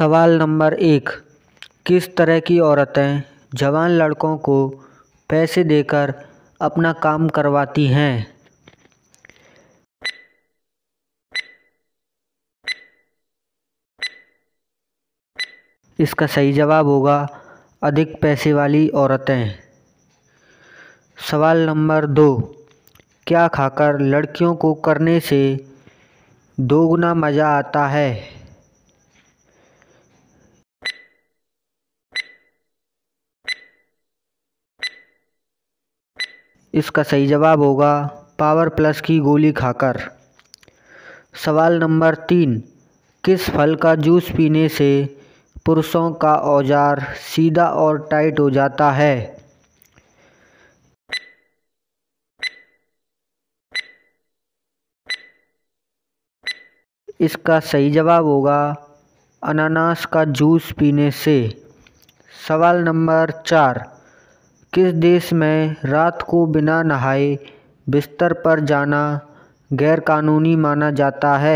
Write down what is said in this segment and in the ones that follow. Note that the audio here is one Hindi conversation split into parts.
सवाल नंबर 1। किस तरह की औरतें जवान लड़कों को पैसे देकर अपना काम करवाती हैं? इसका सही जवाब होगा अधिक पैसे वाली औरतें। सवाल नंबर 2। क्या खाकर लड़कियों को करने से दोगुना मज़ा आता है? इसका सही जवाब होगा पावर प्लस की गोली खाकर। सवाल नंबर 3। किस फल का जूस पीने से पुरुषों का औजार सीधा और टाइट हो जाता है? इसका सही जवाब होगा अनानास का जूस पीने से। सवाल नंबर 4। किस देश में रात को बिना नहाए बिस्तर पर जाना गैरकानूनी माना जाता है?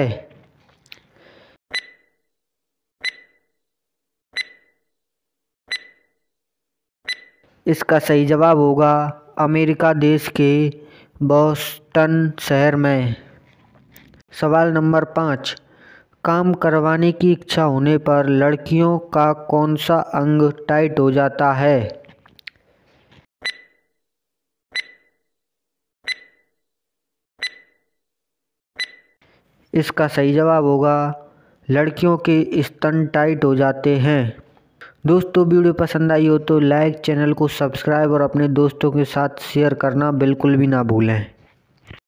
इसका सही जवाब होगा अमेरिका देश के बोस्टन शहर में। सवाल नंबर 5। काम करवाने की इच्छा होने पर लड़कियों का कौन सा अंग टाइट हो जाता है? इसका सही जवाब होगा लड़कियों के स्तन टाइट हो जाते हैं। दोस्तों, वीडियो पसंद आई हो तो लाइक, चैनल को सब्सक्राइब और अपने दोस्तों के साथ शेयर करना बिल्कुल भी ना भूलें।